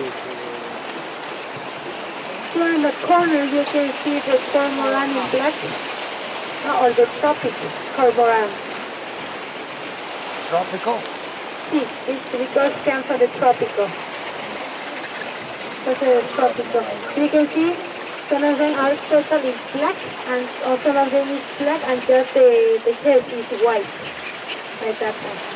Here in the corner you can see the cormorant in black, or the tropic cormorant. Tropical? Sí, it's because it comes from the tropical. That's a tropical. You can see some of them are totally black, and some of them is black, and just the head is white, like that one.